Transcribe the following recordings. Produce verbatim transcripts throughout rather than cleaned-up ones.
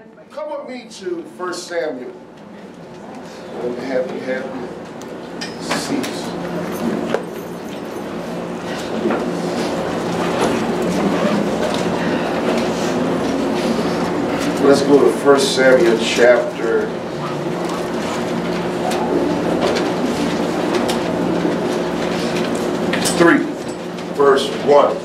Come with me to First Samuel. Let me have you have your seats. Let's go to First Samuel chapter three, verse one.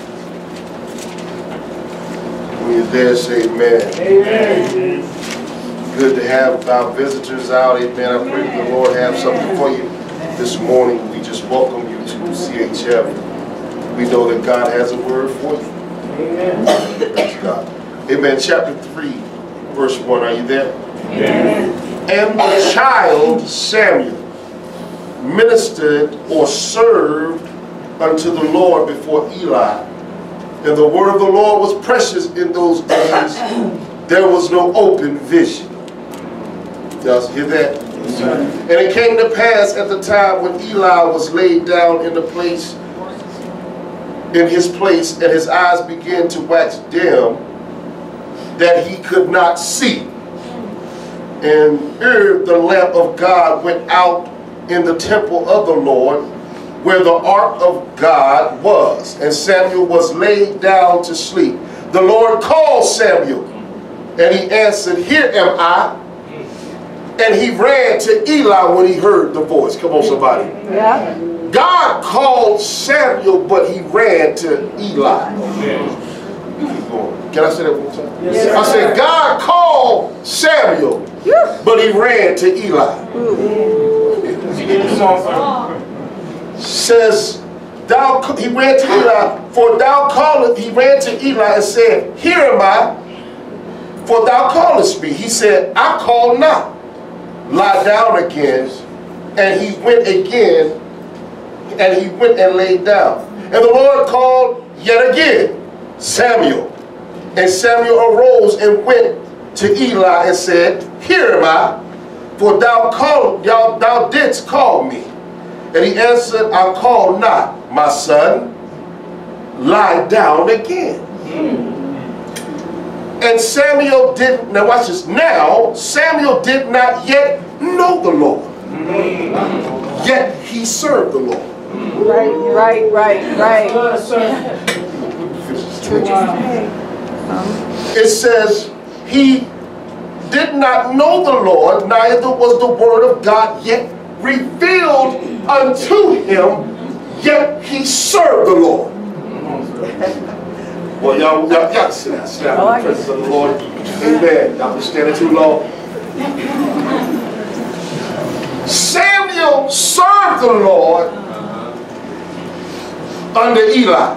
When you're there, say amen. Amen. Good to have our visitors out. Amen. I pray the Lord have something for you this morning. We just welcome you to C H F. We know that God has a word for you. Amen. Praise God. Amen. Chapter three, verse one. Are you there? Amen. And the child Samuel ministered or served unto the Lord before Eli. And the word of the Lord was precious in those days. There was no open vision. Y'all hear that? Yes, sir. And it came to pass at the time when Eli was laid down in the place, in his place, and his eyes began to wax dim, that he could not see. And ere the lamp of God went out in the temple of the Lord, where the ark of God was, and Samuel was laid down to sleep. The Lord called Samuel, and he answered, "Here am I." And he ran to Eli when he heard the voice. Come on, somebody. Yeah. God called Samuel, but he ran to Eli. Can I say that one more time? Yes, I said, God called Samuel, but he ran to Eli. Says, thou, he ran to Eli, for thou callest, he ran to Eli and said, "Here am I, for thou callest me." He said, "I call not. Lie down again." And he went again, and he went and laid down. And the Lord called yet again, "Samuel." And Samuel arose and went to Eli and said, "Here am I, for thou called, thou, thou didst call me." And he answered, "I call not, my son. Lie down again." Mm. And Samuel did, now watch this, now Samuel did not yet know the Lord. Mm. Yet he served the Lord. Right, right, right, right. It says, he did not know the Lord, neither was the word of God yet revealed unto him, yet he served the Lord. Well, y'all, y'all, y'all sit down, sit down in the presence of the Lord. Amen. Y'all been standing too long. Samuel served the Lord under Eli.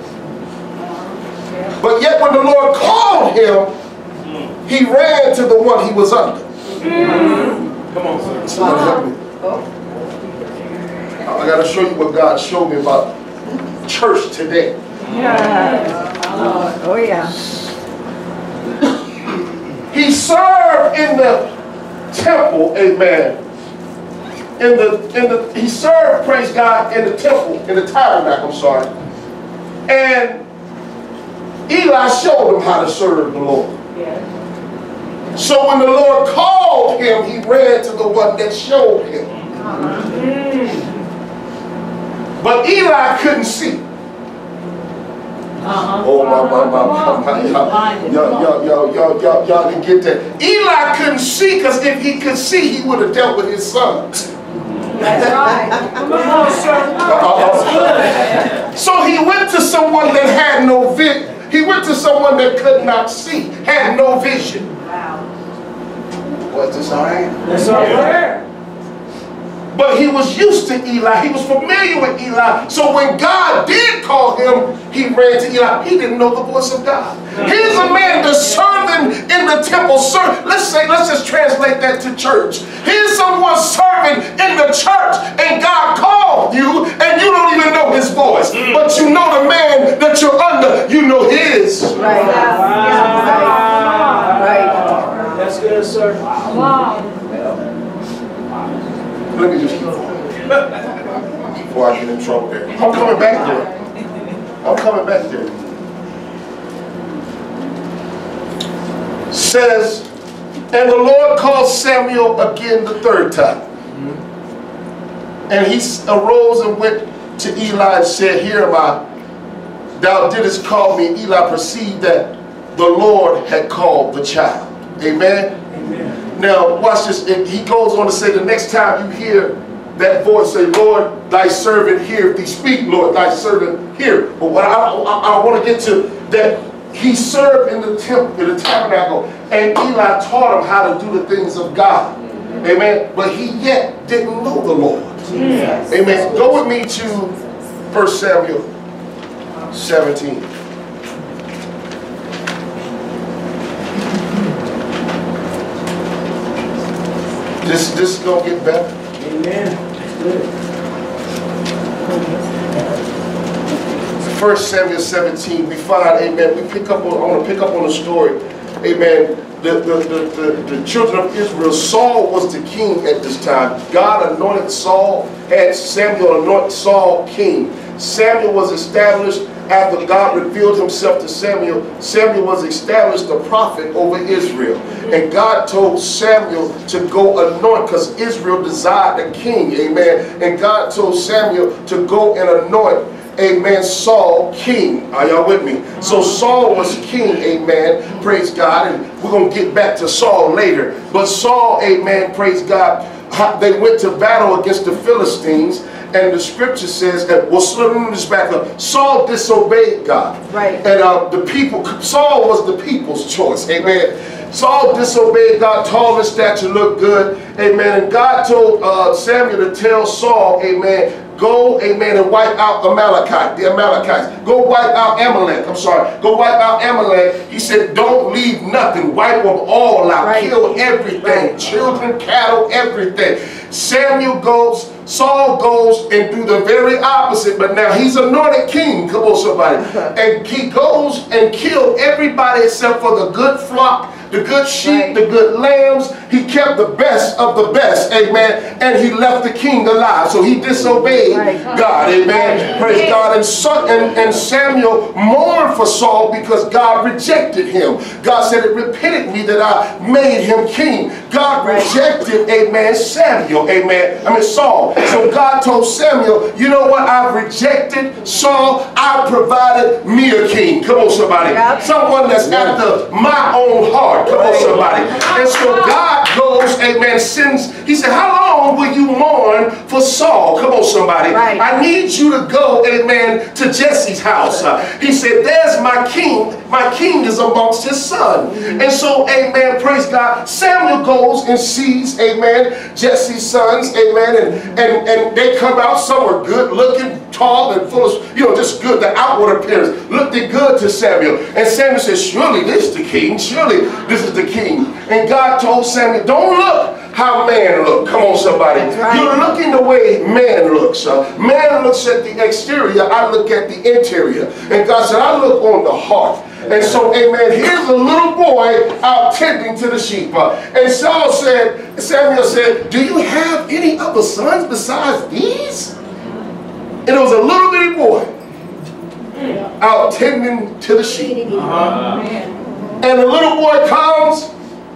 But yet when the Lord called him, he ran to the one he was under. Come on, sir. Somebody help me. I got to show you what God showed me about church today. Yeah. Oh, yeah. He served in the temple, amen. In the, in the, he served, praise God, in the temple, in the tabernacle, I'm sorry. And Eli showed him how to serve the Lord. Yeah. So when the Lord called him, he ran to the one that showed him. Uh-huh. But Eli couldn't see. Uh-huh. Oh, my, my, my, my, my. Y'all, y'all, y'all, y'all, y'all, y'all didn't get that. Eli couldn't see, because if he could see, he would have dealt with his sons. That's right. Come on, sir. Uh-oh. So he went to someone that had no vision. He went to someone that could not see, had no vision. Wow. Was this all right? That's all right. But he was used to Eli. He was familiar with Eli. So when God did call him, he ran to Eli. He didn't know the voice of God. Here's a man that's serving in the temple. Serve. Let's say, let's just translate that to church. Here's someone serving in the church, and God called you, and you don't even know his voice. But you know the man that you're under. You know his. Right. Yeah. Right. Right. That's good, sir. Wow. Let me just keep going before I get in trouble there. I'm coming back there. I'm coming back there. says, and the Lord called Samuel again the third time. And he arose and went to Eli and said, here am I. Thou didst call me. Eli perceived that the Lord had called the child. Amen. Amen. Now watch this. And he goes on to say, the next time you hear that voice, say, Lord, thy servant heareth thee. Speak, Lord, thy servant hear. But what I, I, I want to get to, that he served in the temple, in the tabernacle, and Eli taught him how to do the things of God. Amen. But he yet didn't know the Lord. Yes. Amen. Go with me to First Samuel seventeen. This, this is going to get better. Amen. First Samuel seventeen, we find, amen, we pick up on, I want to pick up on the story, amen. The, the, the, the, the children of Israel, Saul was the king at this time. God anointed Saul, had Samuel anoint Saul king. Samuel was established after God revealed himself to Samuel. Samuel was established a prophet over Israel. And God told Samuel to go anoint, because Israel desired a king, amen. And God told Samuel to go and anoint, amen, Saul king. Are y'all with me? So Saul was king, amen, praise God. And we're going to get back to Saul later. But Saul, amen, praise God, they went to battle against the Philistines. And the scripture says that, well, let me just back up. Saul disobeyed God. Right. And uh, the people, Saul was the people's choice, amen. Saul disobeyed God, tall in stature, looked good, amen. And God told uh, Samuel to tell Saul, amen, go, amen, and wipe out Amalekite, the Amalekites. Go wipe out Amalek, I'm sorry. Go wipe out Amalek. He said, don't leave nothing. Wipe them all out. Right. Kill everything. Right. Children, cattle, everything. Samuel goes, Saul goes and do the very opposite, but now he's anointed king. Come on, somebody. And he goes and kills everybody except for the good flock, the good sheep, right, the good lambs. He kept the best of the best, amen. And he left the king alive. So he disobeyed right. God, amen. Praise God. And, son, and, and Samuel mourned for Saul because God rejected him. God said, it repented me that I made him king. God rejected, amen, Samuel, amen. I mean Saul. So God told Samuel, you know what? I've rejected Saul. I provided me a king. Come on, somebody. Yep. Someone that's after my own heart. Come on, somebody. And so God goes, amen, sends, he said, how long will you mourn for Saul? Come on, somebody. Right. I need you to go, amen, to Jesse's house. Uh, he said, there's my king. My king is amongst his son. Mm-hmm. And so, amen, praise God. Samuel goes and sees, amen, Jesse's sons, amen, and, and, and they come out. Some are good looking, tall and full of, you know, just good. The outward appearance looked good to Samuel. And Samuel says, surely this is the king. Surely this is the king. And God told Samuel, don't look how man look. Come on, somebody. Right. You're looking the way man looks. Uh, man looks at the exterior. I look at the interior. And God said, I look on the heart. And so, amen, here's a little boy out tending to the sheep. Uh, and Saul said, Samuel said, do you have any other sons besides these? And it was a little bitty boy out tending to the sheep. Uh-huh. And the little boy comes,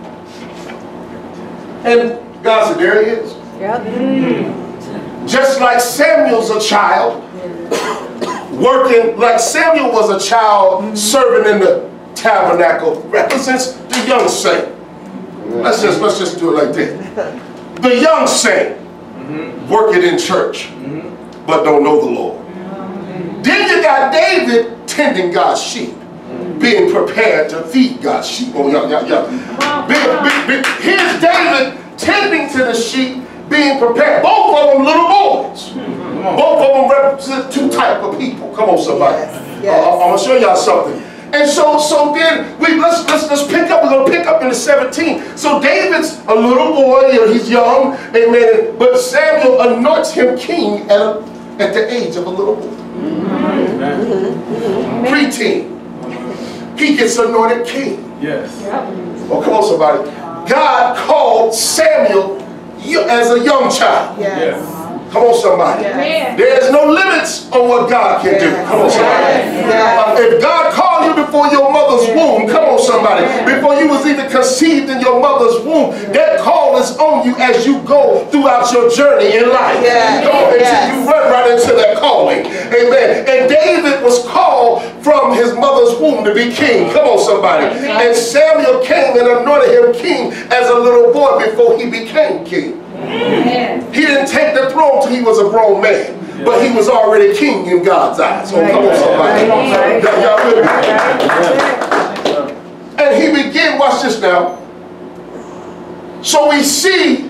and God said, there he is. Yep. Mm. Just like Samuel's a child, working, like Samuel was a child mm-hmm. serving in the tabernacle, represents the young saint. Mm-hmm. Let's just let's just do it like that. The young saint mm-hmm. working in church, mm-hmm. but don't know the Lord. Mm-hmm. Then you got David tending God's sheep, mm-hmm. being prepared to feed God's sheep. Oh, yeah, yeah, yeah. Be, be, be, here's David tending to the sheep, being prepared. Both of them little boys. Both of them represent two types of people. Come on, somebody. Yes, yes. Uh, I'm gonna show y'all something. And so, so then we let's let's let's pick up. We're gonna pick up in the seventeen. So David's a little boy. You know, he's young, amen. But Samuel anoints him king at a, at the age of a little boy, mm-hmm. preteen. He gets anointed king. Yes. Oh, come on, somebody. God called Samuel as a young child. Yes. Yes. Come on, somebody. Yes. There's no limits on what God can yes. do. Come on, somebody. Yes. Uh, if God called you before your mother's womb, come on, somebody. Before you was even conceived in your mother's womb, that call is on you as you go throughout your journey in life. Yes. Come on, Yes. until you run right into that calling. Amen. And David was called from his mother's womb to be king. Come on, somebody. And Samuel came and anointed him king as a little boy before he became king. Amen. He didn't take the throne till he was a grown man, but he was already king in God's eyes. So come on, somebody. Y'all with me? And he began, watch this now. So we see,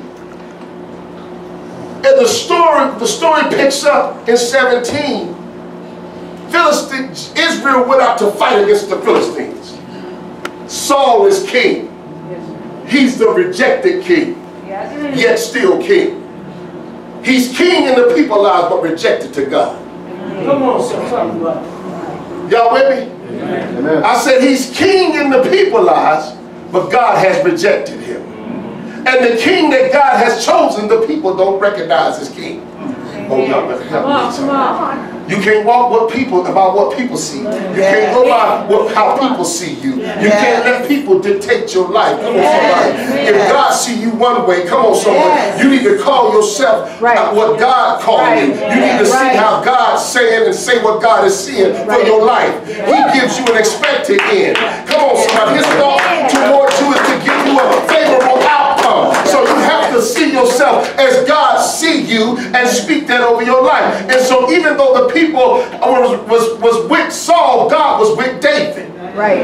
and the story, the story picks up in seventeen. Philistines, Israel went out to fight against the Philistines. Saul is king. He's the rejected king, yet still king. He's king in the people's lives, but rejected to God. Come on, sir. Talk about it. Y'all with me? Amen. I said he's king in the people's lives, but God has rejected him. And the king that God has chosen, the people don't recognize as king. Oh, y'all better help me. Come on. You can't walk with people about what people see. You can't go by what, how people see you. You can't let people dictate your life. Come on, somebody. If God see you one way, come on, somebody. You need to call yourself what God called you. You need to see how God's saying and say what God is seeing for your life. He gives you an expected end. Come on, somebody. His thought towards you is to give you a favorable outcome. So you have to see yourself as God see you and speak that over your life. And so even though the people was, was, was with Saul, God was with David. Right.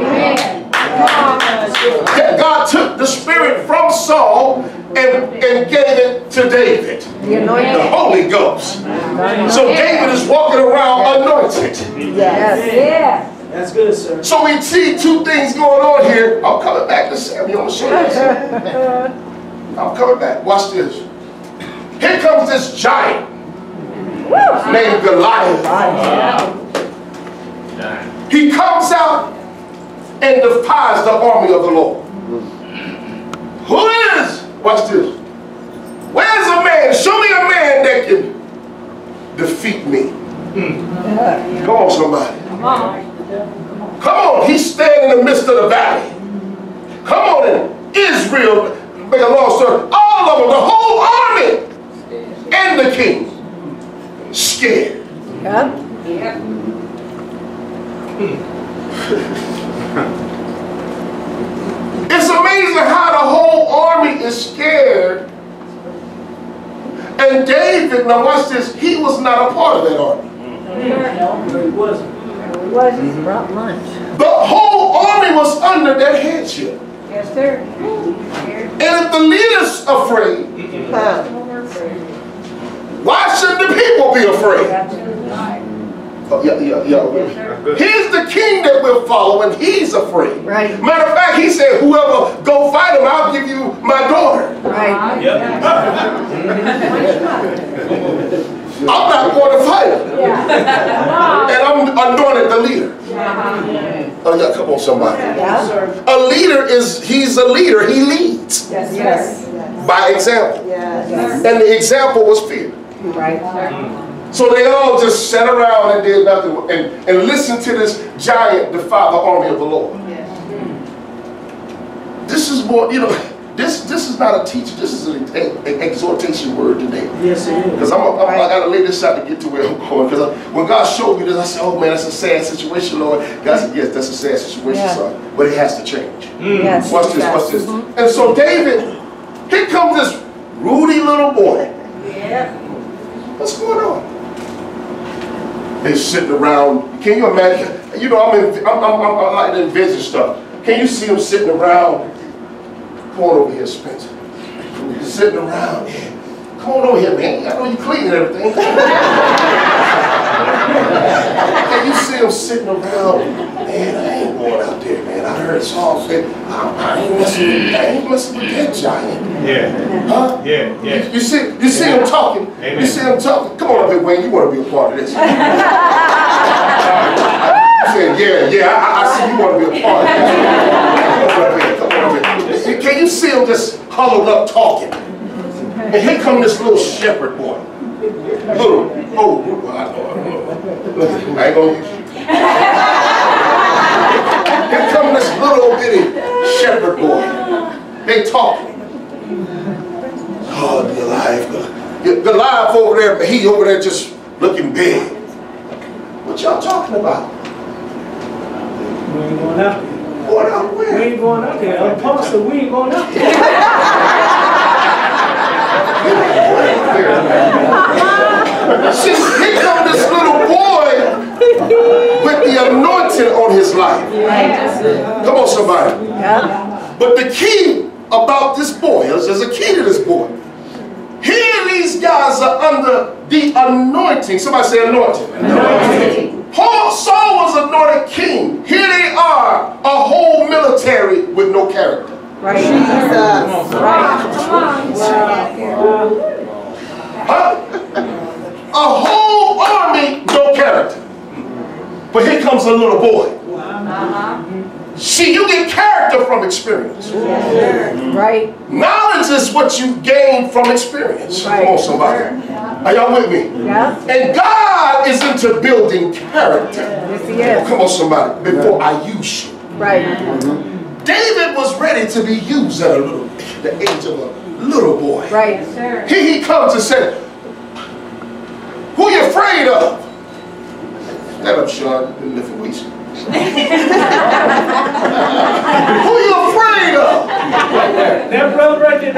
God took the spirit from Saul and, and gave it to David. The Holy Ghost. So David is walking around anointed. Yes. Yeah. That's good, sir. So we see two things going on here. I'm coming back to Samuel. I'm show you something. I'm coming back. Watch this. Here comes this giant named Goliath. He comes out and defies the army of the Lord. Who is? Watch this. Where's a man? Show me a man that can defeat me. Come on, somebody. Come on. Come on. He's standing in the midst of the valley. Come on in. Israel, make a long story, all of them, the whole army and the king, scared. Yep. It's amazing how the whole army is scared. And David, now watch this, he was not a part of that army. No, he wasn't. He wasn't. Brought lunch. The whole army was under their headship. Yes, sir. And if the leader's afraid, why shouldn't the people be afraid? Oh, yeah, yeah, yeah. He's the king that we're following. He's afraid. Right. Matter of fact, he said, whoever go fight him, I'll give you my daughter. Right. Yep. I'm not going to fight him. Yeah. And I'm anointed the leader. Oh, yeah, come on, somebody. Yeah. A leader is, he's a leader. He leads Yes, yes. by example. Yes. And the example was fear. Right. So they all just sat around and did nothing and, and listened to this giant defy the army of the Lord. This is more, you know, this this is not a teacher. This is an, an exhortation word today. Yes, it is. Because I'm, I'm, I got to lay this out to get to where I'm going. Because when God showed me this, I said, oh man, that's a sad situation, Lord. God said, yes, that's a sad situation, Yeah. son. But it has to change. Mm. Yes. Watch this, Yes. watch this. And so David, here comes this Rudy little boy. Yeah. What's going on? They sitting around. Can you imagine? You know, I'm, in, I'm, I'm, I'm, I like to envision stuff. Can you see them sitting around? Come on over here, Spencer. Sitting around. Yeah. Come on over here, man. I know you cleaning everything. Can you see them sitting around? Man, I ain't going out there, man. I heard Saul say, I, I ain't messing with, I ain't messing with that giant. Yeah. Huh? Yeah, yeah. You, you see, you see him talking. Amen. You see him talking. Come on up here, Wayne. You want to be a part of this? You said, yeah, yeah. I, I see you want to be a part of this. Come on up here. Come on up here. Can you see him just huddled up talking? And here come this little shepherd boy. Little, oh, I ain't gonna use you. Here come this little bitty shepherd boy. They talking. Oh, Goliath. Goliath over there, but he over there just looking big. What y'all talking about? We ain't going out there. Going out We where? ain't going out there. Apostle, we ain't going out there. See, here come this little boy with the anointing on his life. Come on, somebody. But the key about this boy, there's a key to this boy. Here these guys are under the anointing. Somebody say anointing. Anointing. Paul, Saul was anointed king. Here they are, a whole military with no character. Right. Jesus. Right. Huh? A whole army, no character. But here comes a little boy. Uh-huh. See, you get character from experience. Right. Knowledge is what you gain from experience. Right. Come on, somebody. Are y'all with me? Yeah. And God is into building character. Yes, he is. Come on, somebody. Before I use you. Right. David was ready to be used at a little, the age of a little boy. Right. Sir. Here he comes and said, "Who are you afraid of?" Stand up, Sean. Been living weeks. Who are you afraid of? That brother right there.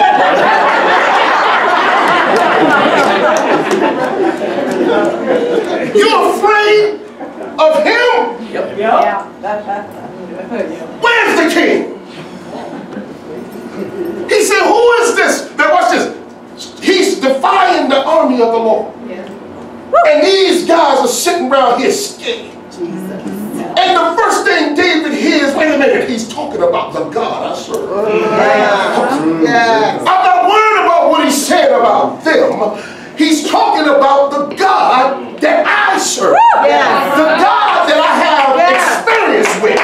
You You're afraid of him? Yeah. Where's the king? He said, who is this? Now watch this. He's defying the army of the Lord. And these guys are sitting around here scared. And the first thing David hears, wait a minute, he's talking about the God I serve. Yes. I'm not worried about what he's saying about them. He's talking about the God that I serve. Yes. The God that I have Yes. experience with.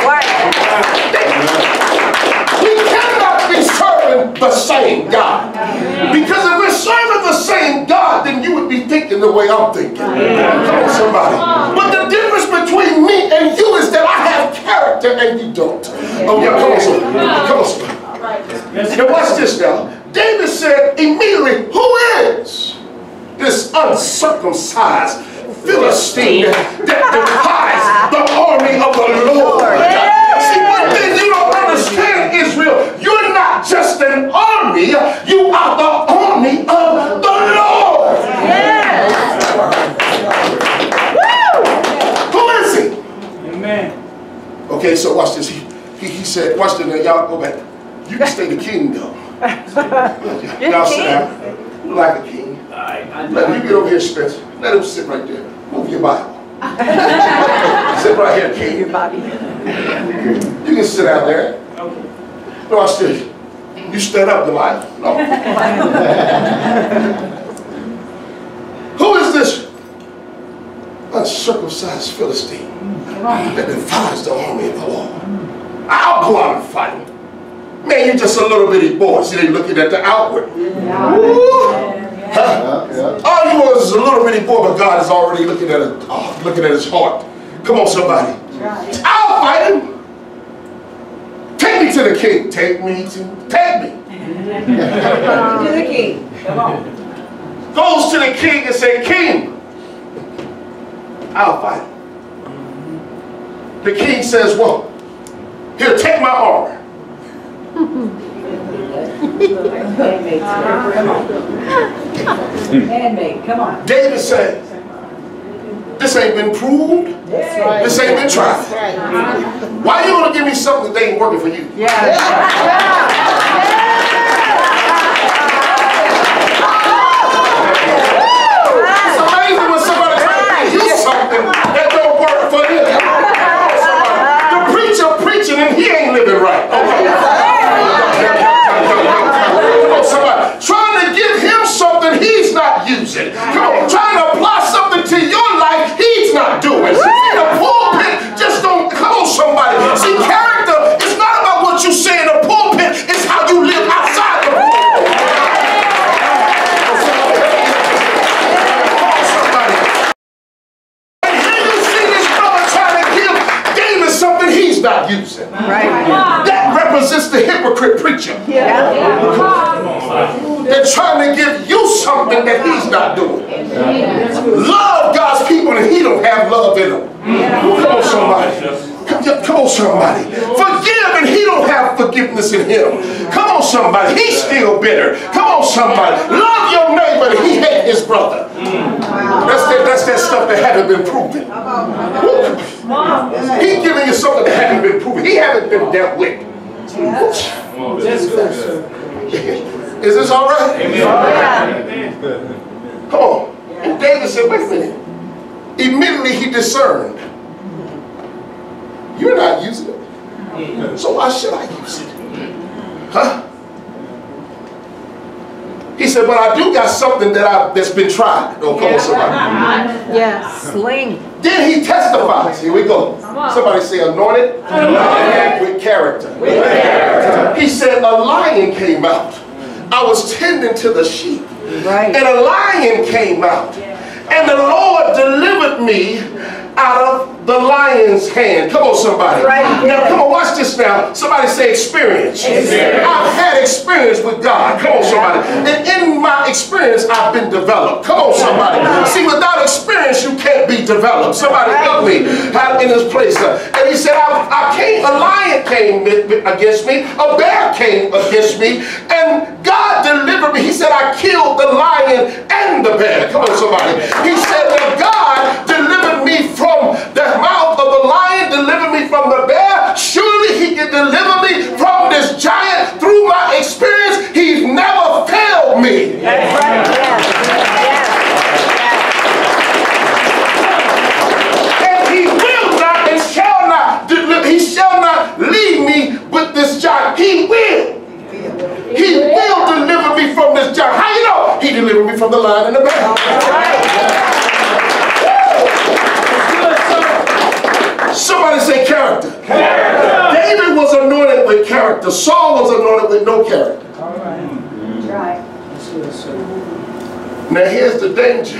We cannot be serving the same God. Because if we're serving the same God, then you would be thinking the way I'm thinking. Come on, somebody. But the difference between me and you is that I have character and you don't. Oh, yeah, come on, somebody. Come on, somebody. Now watch this now. David said immediately, who is this uncircumcised Philistine that defies the army of the Lord? See, one thing you don't understand, Israel, you're not just an army, you are the army of the Lord. Yes. Who is he? Amen. Okay, so watch this. He, he, he said, watch this now, y'all go back. You can stay the king though. Y'all sit down. You like a king. Let him, you get over here, Spencer. Let him sit right there. Move your Bible. Sit right here, king. Your body. You can sit out there. No, watch this. You stand up, Goliath. No. Who is this uncircumcised Philistine that defies the army of the Lord? I'll go out and fight him. Man, you're just a little bitty boy. See, they looking at the outward. Huh? All you was is a little bitty boy, but God is already looking at it, oh, looking at his heart. Come on, somebody. I'll fight him. Take me to the king. Take me to, take me. To the king. Come on. Goes to the king and say, King, I'll fight him. The king says, well, here, take my armor. Handmade. Come on. Handmade. Come on. David said, this ain't been proved. That's right. This ain't been tried. Why are you going to give me something that ain't working for you? Yeah. Yeah. It's amazing when somebody tries to give you something that don't work for you. The preacher preaching and he ain't living right. Okay. Come on, somebody. Trying to give him something he's not using. Come on, trying to apply something to your life he's not doing. See, the pulpit just don't, come on, somebody. See, character is not about what you say in the pulpit, it's how you live outside the pulpit. Come on, somebody. And here you see this brother trying to give David something he's not using. Right. That represents the hypocrite preacher. Yeah. They're trying to give you something that he's not doing. Love God's people and he don't have love in them. Come on, somebody. Come, come on, somebody. Forgive and he don't have forgiveness in him. Come on, somebody. He's still bitter. Come on, somebody. Love your neighbor and he hate his brother. That's that, that's that stuff that haven't been proven. He's giving you something that hasn't been proven. He haven't been dealt with. That's good, sir. Is this all right? Come on. And David said, wait a minute. Immediately he discerned. You're not using it. So why should I use it? Huh? He said, but I do got something that I that's been tried. Oh, come on, somebody. Yes. Sling. Then he testifies. Here we go. Somebody say anointed, anointed. With character. With character. He said, a lion came out. I was tending to the sheep. Right. And a lion came out. And the Lord delivered me out of the lion's hand. Come on, somebody. Right. Now, come on, watch this now. Somebody say experience. experience. I've had experience with God. Come on, somebody. And in my experience, I've been developed. Come on, somebody. See, without experience, you can't be developed. Somebody help me out in this place. And he said, I, I came, a lion came against me, a bear came against me, and God delivered me. He said, I killed the lion and the bear. Come on, somebody. He said that God delivered me from the mouth of the lion, delivered me from the bear. Surely he can deliver me from this giant. Through my experience, he's never failed me. That's right. Yes. Yes. And he will not and shall not deliver. He shall not leave me with this giant. He will. He will deliver me from this giant. How you know? He delivered me from the lion and the bear. Somebody say character. Character. David was anointed with character. Saul was anointed with no character. All right. That's right. Now here's the danger.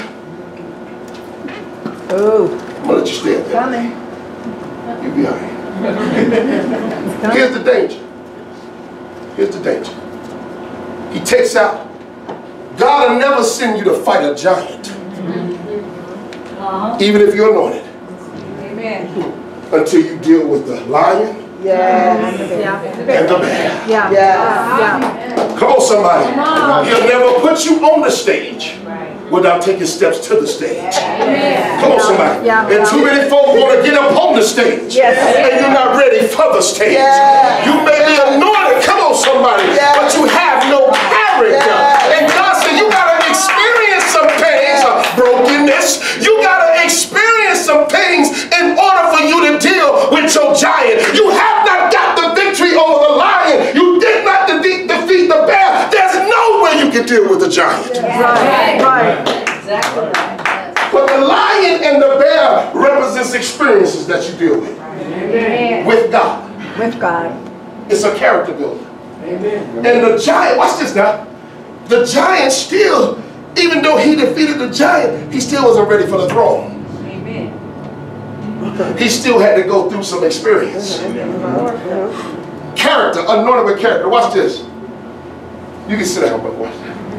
Oh. I'm going to let you stand there. Coming. You'll be all right. Here's the danger. Here's the danger. He takes out. God will never send you to fight a giant. Uh-huh. Even if you're anointed. Amen. Until you deal with the lion. Yes. Yeah. And the bear. Yeah. Yeah. Yeah. Come on, somebody. He'll never put you on the stage without taking steps to the stage. Come on, somebody. And too many folks want to get up on the stage. And you're not ready for the stage. You may be anointed. Come on, somebody. But you have no character. And God said you got to experience some things of brokenness. You got to experience some things in order for you to deal with your giant. You have not got the victory over the lion. You did not de defeat the bear. There's no way you can deal with the giant. Right. Right. Exactly right. But the lion and the bear represents experiences that you deal with. Amen. With God. With God. It's a character builder. Amen. And the giant, watch this now. The giant still, even though he defeated the giant, he still wasn't ready for the throne. Amen. He still had to go through some experience. Character, anointed with character. Watch this. You can sit down, but watch.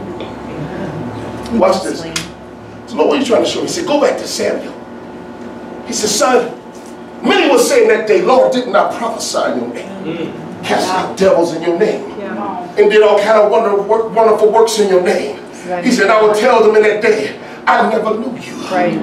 Watch this. So Lord, what are you trying to show me? He said, go back to Samuel. He said, son, many were saying that day, Lord, did not prophesy in your name. Cast out devils in your name. And did all kind of wonder, wonderful works in your name. He said, I will tell them in that day, I never knew you. Right.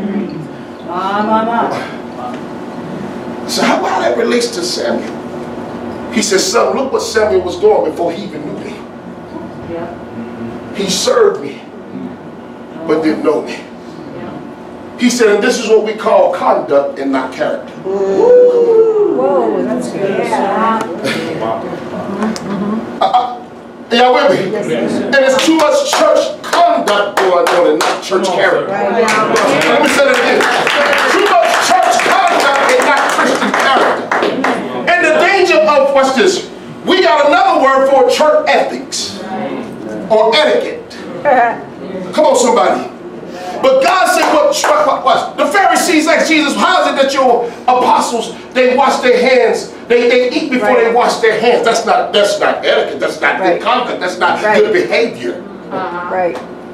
So how, how that relates to Samuel? He said, son, look what Samuel was doing before he even knew me. Yeah. He served me, but didn't know me. He said, and this is what we call conduct and not character. Ooh. Whoa, that's good. Yeah. Uh, uh, y'all with me? Yes, and it's too much church conduct going on and not church character. Right. Yeah. Let me say that again. Too much church conduct and not Christian character. And the danger of, watch this, we got another word for church ethics or etiquette. Come on, somebody. But God said what watch. The Pharisees asked Jesus, how is it that your apostles, they wash their hands, they, they eat before right. they wash their hands? That's not, that's not etiquette, that's not right. good conduct, that's not right. good behavior. Uh-huh. Right.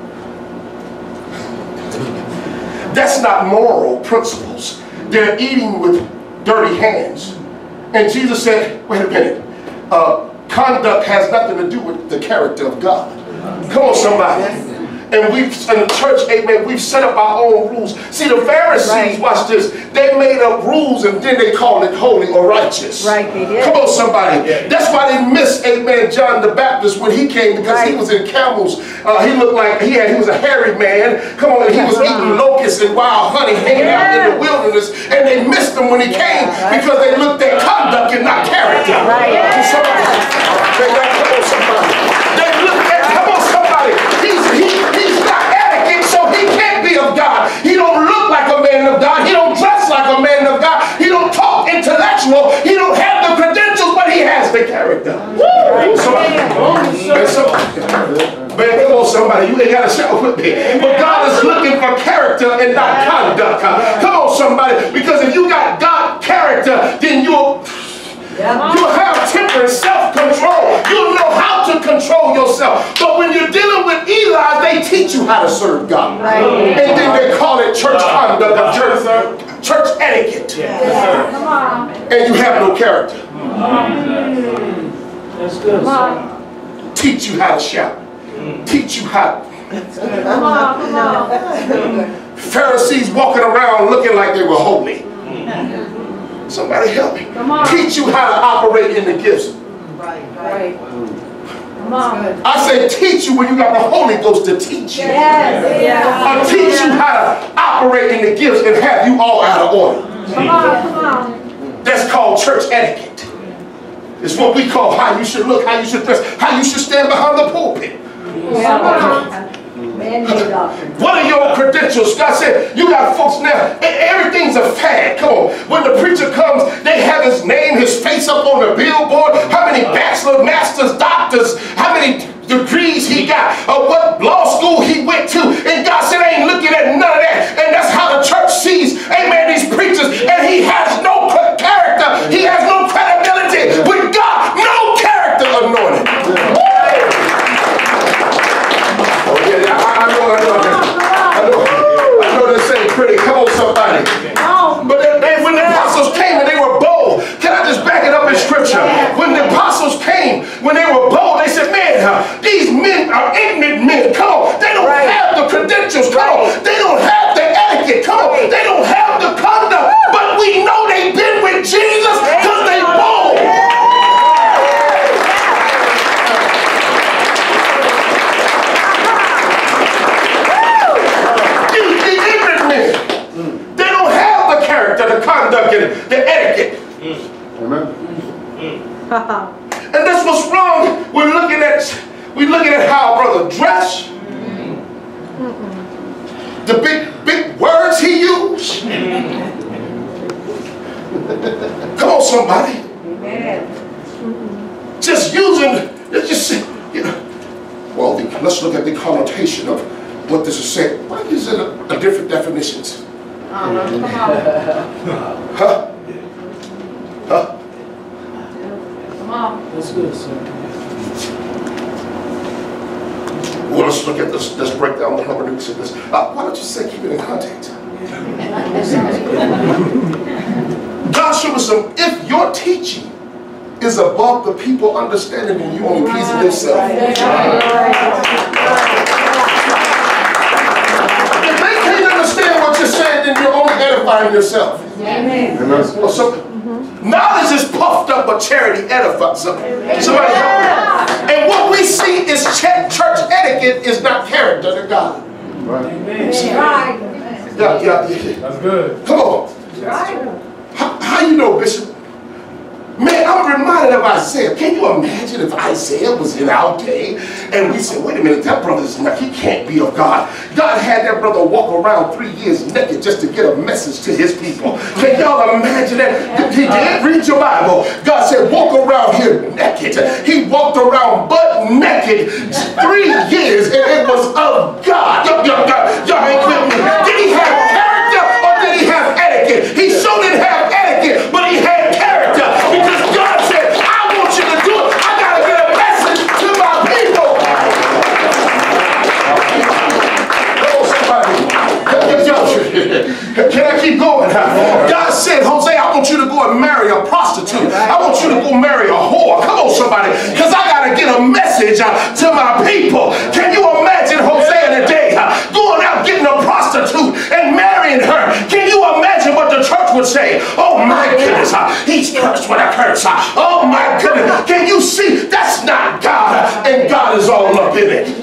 That's not moral principles. They're eating with dirty hands. And Jesus said, wait a minute, uh, conduct has nothing to do with the character of God. Come on, somebody. And we've, in the church, amen, we've set up our own rules. See, the Pharisees, right. watch this, they made up rules and then they called it holy or righteous. Right, they did. Come on, somebody. Yeah. That's why they missed, amen, John the Baptist when he came, because right. he was in camels. Uh, he looked like, he had, he was a hairy man. Come on, and he was eating locusts and wild honey, hanging yeah. out in the wilderness. And they missed him when he came yeah, right. because they looked at conduct and not character. Right. Yeah. Somebody, yeah. Come on, somebody. They looked at, come on, somebody. He's, he, he's not so he can't be of God. He don't look like a man of God. He don't dress like a man of God. He don't talk intellectual. He don't have the credentials, but he has the character. Right. Somebody, man, somebody, man, come on, somebody. You ain't got to shout with me. But God is looking for character and not conduct. Come on, somebody. Because if you got God character, then you'll You'll have temper, self-control. You'll know how to control yourself. But when you're dealing with Eli, they teach you how to serve God. Right. And then they call it church conduct, church, church etiquette. Yeah. Come on. And you have no character. That's good, sir. Teach you how to shout. Teach you how. Come on, come on. Pharisees walking around looking like they were holy. Somebody help me. Teach you how to operate in the gifts. Right, right. Come on. I say teach you when you got the Holy Ghost to teach you. Yes, yes. Or teach you how to operate in the gifts and have you all out of order. Come on, come on. That's called church etiquette. It's what we call how you should look, how you should dress, how you should stand behind the pulpit. Come on. What are your credentials? God said, you got folks now, everything's a fad. Come on. When the preacher comes, they have his name, his face up on the billboard. How many bachelor, masters, doctors, how many degrees he got, or what law school he went to. And God said, I ain't looking at none of that. And that's how the church sees, amen, these preachers. And he has no character. He has no credibility. With God, no character anointed. Oh yeah, I, I know, I know, I know, I know this ain't pretty. Come on, somebody. But they, they, when the apostles came and they were bold, can I just back it up in scripture? When the apostles came, when they were bold, they said, man, uh, these men are ignorant men. Come on, they don't right. have the credentials. Come right. on, they don't have the etiquette. Come on, they don't have the conduct. But we know they've been with Jesus because they bold. The conduct and the etiquette. Amen. And that's what's wrong. We're looking at we're looking at how a brother dress, the big big words he used. Come on, somebody. Amen. Just using, just you know. Well, the, let's look at the connotation of what this is saying. Why is it a, a different definitions? Uh-huh. Come on. Huh? Huh? Come on. That's good, sir. Well, let's look at this. Let's break down the hermeneutics of this. Uh, why don't you say keep it in context? God showed us some. If your teaching is above the people understanding, then you only pleasing yourself. If they can't understand what you're saying, then you're only edifying yourself. Amen. Or something. Mm-hmm. Knowledge is puffed up, but charity edifies something. Somebody help me. And what we see is church etiquette is not character to God. Right. Amen. Yeah, yeah, yeah. That's good. Come on. Right. How, how you know, Bishop? Man, I'm reminded of Isaiah. Can you imagine if Isaiah was in our day and we said, wait a minute, that brother's not, he can't be of God. God had that brother walk around three years naked just to get a message to his people. Can y'all imagine that? He did read your Bible. God said, walk around here naked. He walked around butt naked three years and it was of God. Y'all ain't with me. Did he have to my people. Can you imagine Hosea today going out getting a prostitute and marrying her? Can you imagine what the church would say? Oh my goodness, he's cursed with a curse. Oh my goodness. Can you see? That's not God, and God is all up in it.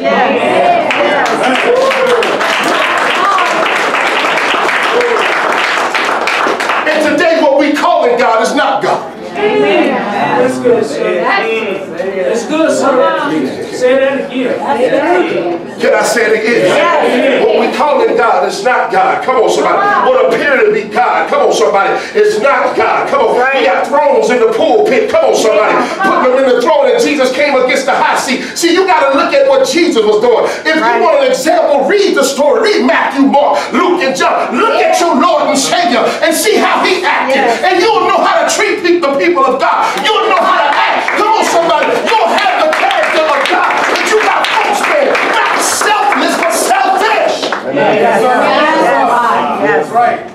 And today what we calling God is not God. Amen. That's good, sir. That's good, sir. Say that again. Can I say it again? What we calling God is not God. Come on, somebody. What appear to be God. Come on, somebody. It's not God. Come on. We got thrones in the pulpit. Come on, somebody. Putting them in the throne, and Jesus came against the high seat. See, you got to look at what Jesus was doing. If you want an example, read the story. Read Matthew, Mark, Luke, and John. Look at your Lord and Savior and see how he acted. And you'll know how to treat people, the people of God. You'll know how to act. Come on, somebody. You'll have the character of God. But you got folks there, not selfless, but selfish. That's right.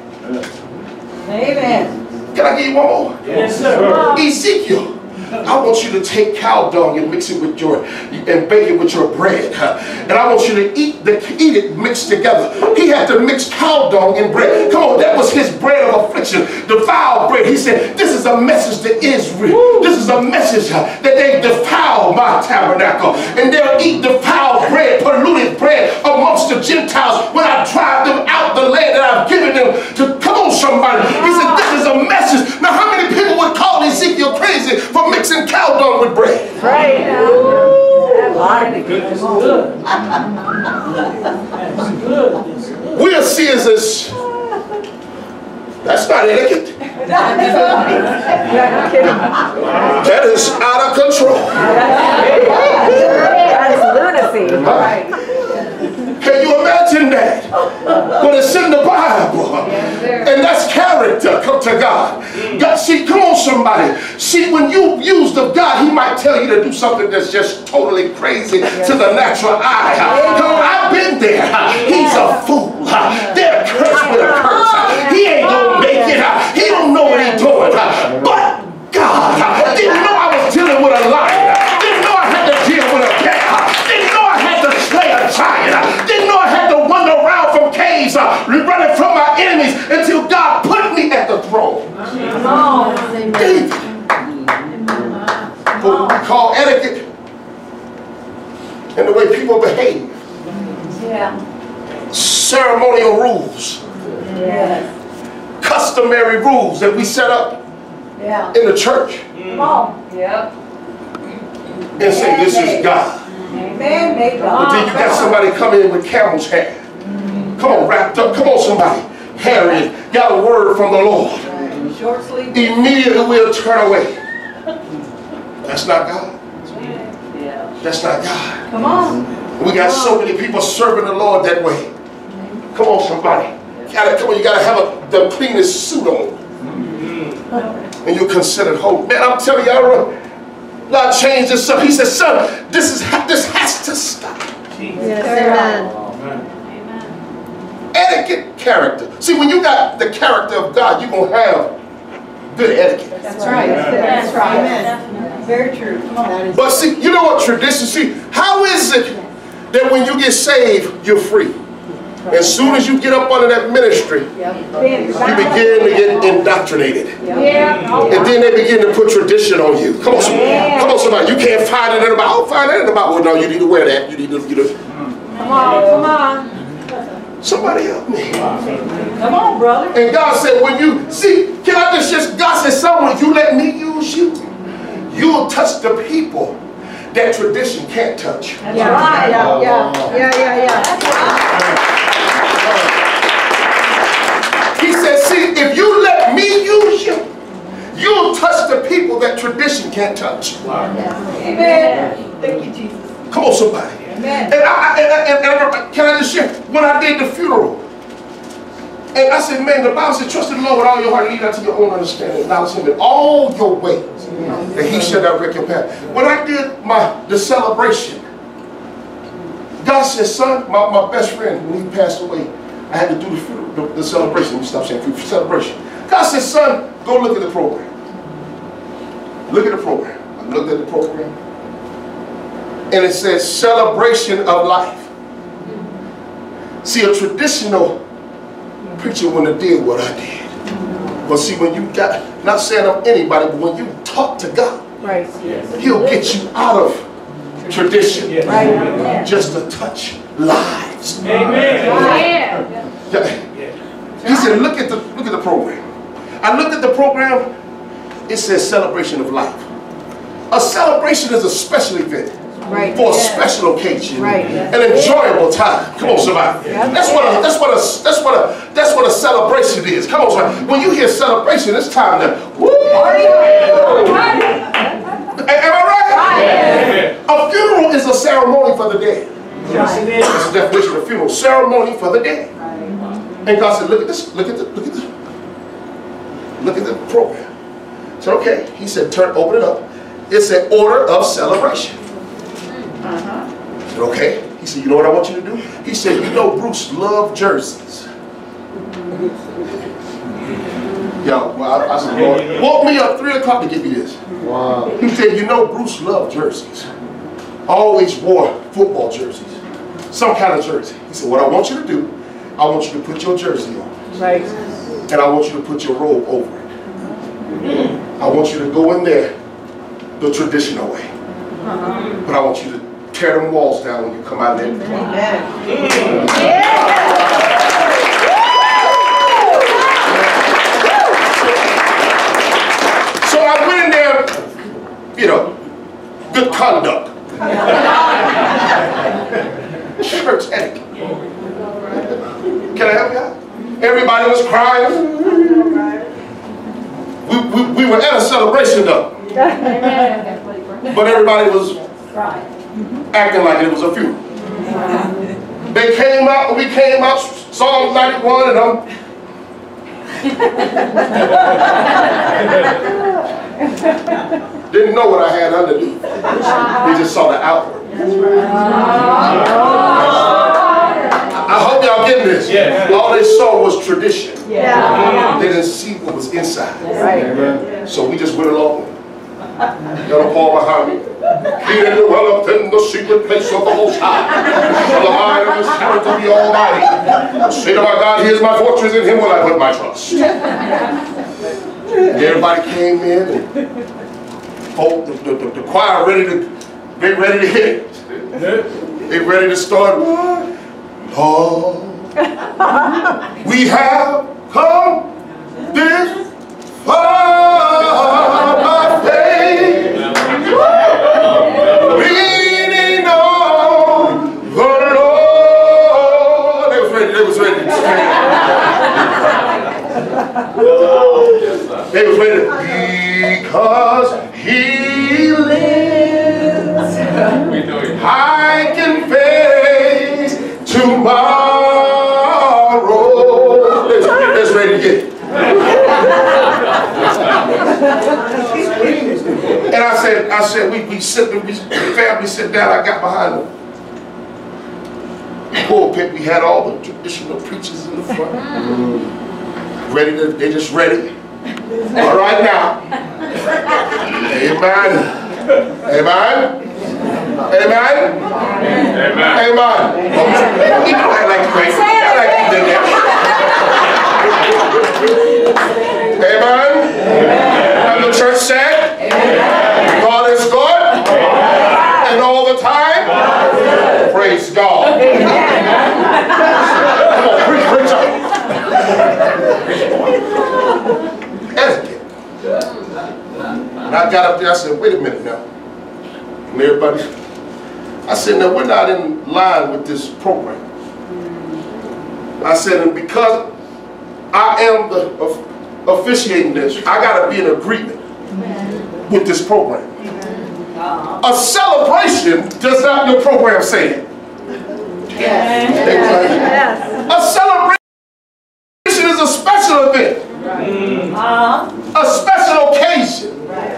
Amen. Can I give you one more? Yes, sir. Ezekiel. I want you to take cow dung and mix it with your, and bake it with your bread. And I want you to eat the eat it mixed together. He had to mix cow dung and bread. Come on, that was his bread of affliction, the foul bread. He said, this is a message to Israel. This is a message that they defile my tabernacle. And they'll eat the foul bread, polluted bread amongst the Gentiles when I drive them out the land that I've given them to. Come on, somebody. He said, this is a message. Now, how many people would call Ezekiel crazy for mixing cow dung with bread? Right. This is good. That's good. We'll see as this. That's not etiquette. That is out of control. That's lunacy. Right. Can you imagine that? But it's in the Bible. And that's character. Come to God. God. See, come on, somebody. See, when you use the God, he might tell you to do something that's just totally crazy to the natural eye. Come on, I've been there. He's a fool. They're cursed with a curse. He ain't gonna make it. He don't know what he's doing. But God didn't know I was dealing with a lion. Didn't know I had to deal with a bear. Didn't know I had to slay a giant. Didn't know I had to wander around from caves, running from my enemies until God put me at the throne. David. What we call etiquette and the way people behave. Yeah. Ceremonial rules. Yes. Customary rules that we set up Yeah. in the church Come on. Yep. and say this is God. Amen. Make But then you got somebody coming in with camel's hair. Come on, wrapped up. Come on, somebody. Harriet got a word from the Lord. Short sleeve. Immediately we'll turn away. That's not God. Yeah. That's not God. Come on. We got so many people serving the Lord that way. Come on, somebody. You gotta, come on, you gotta have a, the cleanest suit on. And you're considered holy. Man, I'm telling you, God changed this up. He said, son, this is this has to stop. Yes, amen. Etiquette, character. See, when you got the character of God, you're going to have good etiquette. That's right. That's right. Amen. Very true. Come on. But see, you know what tradition, see, how is it that when you get saved, you're free? As soon as you get up under that ministry, you begin to get indoctrinated. Yeah. And then they begin to put tradition on you. Come on, somebody. Come on, somebody. You can't find it in the Bible. I'll find it in the Bible. Well, no, you need to wear that. You need to, you need to. Come on. Come on. Somebody help me. Come on, brother. And God said, when you, see, can I just, just God said, someone, you let me use you, you'll touch the people that tradition can't touch. That's yeah. right. Yeah, yeah, yeah, yeah, yeah. He said, see, if you let me use you, you'll touch the people that tradition can't touch. Amen. Thank you, Jesus. Come on, somebody. Amen. And, I, and, I, and, I, can I just share, when I did the funeral, and I said, man, the Bible said, trust in the Lord with all your heart, lead out to your own understanding, acknowledge him in all your ways, and he shall direct your path. When I did my the celebration, God said, son, my, my best friend, when he passed away, I had to do the funeral, the, the celebration. Let me stop saying funeral, celebration. God said, son, go look at the program. Look at the program. I looked at the program. And it says celebration of life. See, a traditional preacher wouldn't have did what I did. But see, when you got, not saying I'm anybody, but when you talk to God, Right. He'll get you out of tradition. Right. Just to touch lives. Amen. Yeah. He said, look at the look at the program. I looked at the program, it says celebration of life. A celebration is a special event. Right. For a special occasion, right. An enjoyable time. Come on, somebody. Yep. That's what a that's what a that's what a that's what a celebration is. Come on, somebody. When you hear celebration, it's time to woo. Am I right? Yeah. A funeral is a ceremony for the dead. Yes, it is. That's the definition of funeral. Ceremony for the dead. And God said, look at this. Look at the look at the look at the program. So okay, He said, turn open it up. It's an order of celebration. Uh-huh. I said, okay. He said, you know what I want you to do? He said, you know Bruce loved jerseys. Yeah, well, I, I said, Lord, woke me up three o'clock to give me this. Wow. He said, you know Bruce loved jerseys. Always wore football jerseys. Some kind of jersey. He said, what I want you to do, I want you to put your jersey on. Right. And I want you to put your robe over it. I want you to go in there the traditional way. Uh-huh. But I want you to tear them walls down when you come out there. Amen. So I went in there, you know, good conduct. Church etiquette. Can I help you out? Everybody was crying. We, we, we were at a celebration though. But everybody was acting like it was a funeral. They came out, we came out, Psalm ninety-one, and I'm didn't know what I had underneath. They just saw the outward. I hope y'all getting this. Yeah. All they saw was tradition. Yeah. They didn't see what was inside. Right. So we just went along. Got a Paul behind me. He that dwelleth in the secret place of the Most High shall abide in the shadow of the Almighty. Say to my God, He is my fortress, in Him will I put my trust. And everybody came in, and oh, the, the, the, the choir ready to, they ready to hit it. They ready to start. Lord, we have come this far by faith, leaning on the Lord. They was ready, they was ready. They was ready because He lives. I can face tomorrow. Let's ready to get it. And I said, I said, we we sit, we family sit down. I got behind the pulpit. We had all the traditional preachers in the front, ready to. They just ready. All right now. Amen. Amen. Amen. Amen. Amen. You know I like you, right? I like you in there. Amen. And the church said, Amen. God is good. Amen. And all the time, praise God. Come on, preach, preach up. Etiquette. And I got up there, I said, wait a minute now. And everybody, I said, now we're not in line with this program. I said, and because I am the officiating this, I got to be in agreement with this program. A celebration does not your program say it. A celebration is a special event. A special occasion.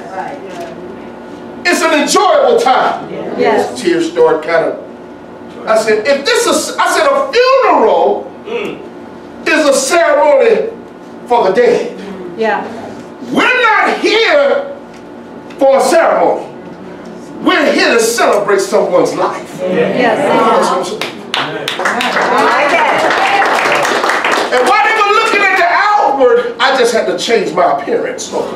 It's an enjoyable time. Yes. Tears start kind of. I said, if this is, I said, a funeral is a ceremony for the dead. Yeah. We're not here for a ceremony. We're here to celebrate someone's life. Yes. And while they were looking at the outward, I just had to change my appearance. Oh,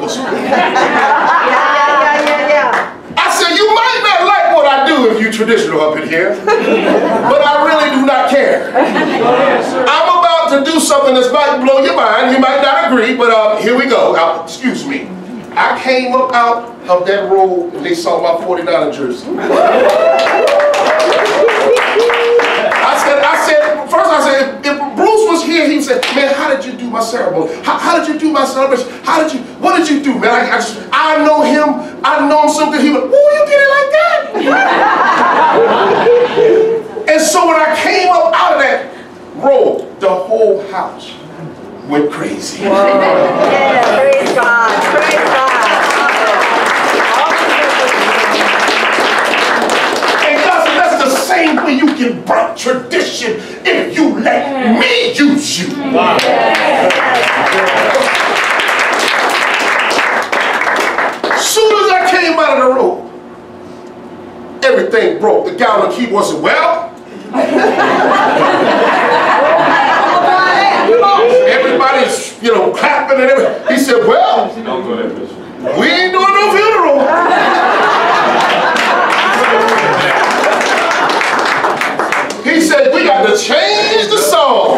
I said, you might not like what I do if you're traditional up in here, but I really do not care. I'm about to do something that might blow your mind. You might not agree, but uh, here we go. Uh, excuse me. I came up out of that road and they saw my forty-niner jersey. I said, I said, first I said, if Bruce was here, he would say, man, how did you do my ceremony? How, how did you do my celebration? How did you, what did you do, man? I, I, just, I know him, I know him something. He went, oh, you did it like that? And so when I came up out of that road, the whole house went crazy. Yeah, praise God, praise God. Same way you can break tradition if you let me use you. Wow. Soon as I came out of the road, everything broke. The guy on the keyboard said, well, everybody's, you know, clapping and everything. He said, well, we ain't doing no funeral. He said, we got to change the song.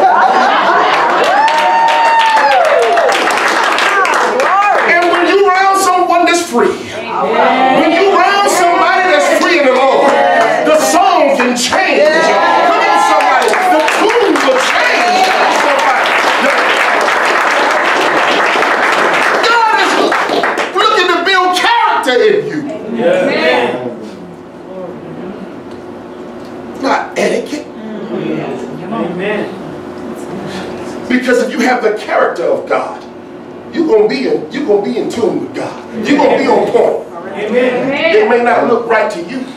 And when you round someone that's free, when you round somebody that's free in the Lord, the song can change. Come on, somebody. The tune will change. God is looking to build character in you. Not etiquette. Amen. Because if you have the character of God, you're gonna be in, you're gonna be in tune with God. You're gonna be on point. Amen. It may not look right to you.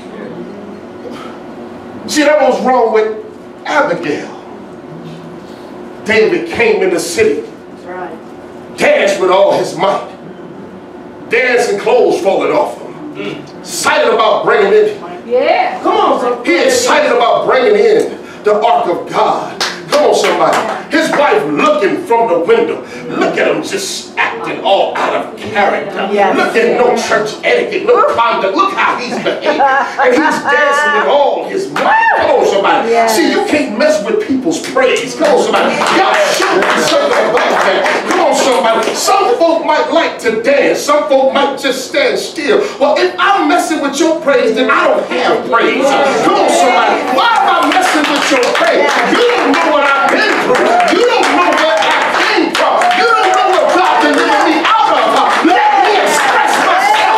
See, that was wrong with Abigail. David came in the city, danced with all his might, dancing clothes falling off him, excited about bringing in. Yeah. Come on, he excited about bringing in the ark of God. Come on, somebody. His wife looking from the window. Look at him just acting all out of character. Yes. Look at no church etiquette, no conduct. Look how he's behaving. And he's dancing with all his might. Come on, somebody. Yes. See, you can't mess with people's praise. Come on, somebody. God should be something about that. Come on, somebody. Some folk might like to dance. Some folk might just stand still. Well, if I'm messing with your praise, then I don't have praise. Come on, somebody. Why am I messing with your praise? You don't know what I've been through. You don't know where I came from. You don't know what God delivered me out of. Let me express myself.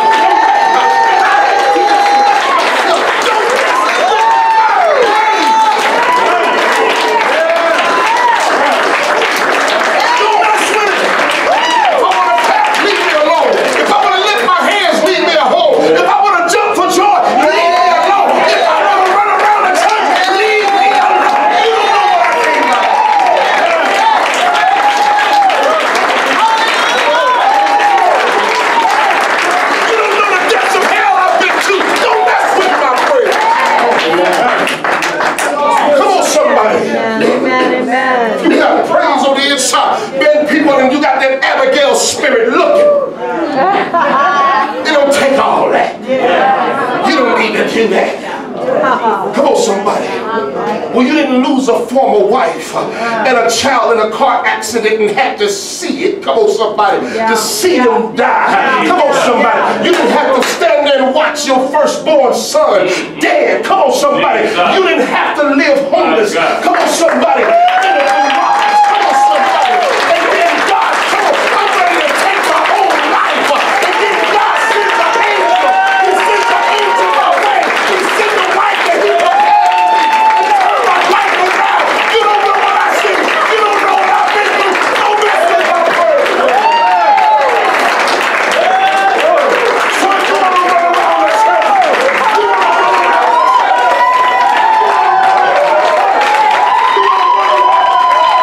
Don't mess with it. If I want to clap, leave me alone. If I want to lift my hands, leave me alone. If I want to jump for joy, leave me alone. If I want to run around the church, leave me alone. You don't know what I came like. You don't know the depths of hell I've been to. Don't mess with my prayer. Come on, somebody. Amen, amen. You got praise on the inside. Men, people, and you got that Abigail spirit looking. It don't take all that. You don't need to do that. Come on, somebody. Well, you didn't lose a former wife uh, and a child in a car accident and had to see it. Come on, somebody. To see them die. Come on, somebody. You didn't have to stand there and watch your firstborn son dead. Come on, somebody. You didn't have to live homeless. Come on, somebody. In a garage. Come on, somebody. And then God, come on, I'm ready to take my own life. And then God sends an angel. He sends an angel my way. He sends the wife that he will have. And turn my life around. You don't know what I see. You don't know what I've been through. Don't mess with my word. So you want to run around the church. You want to run around the church. You want to run around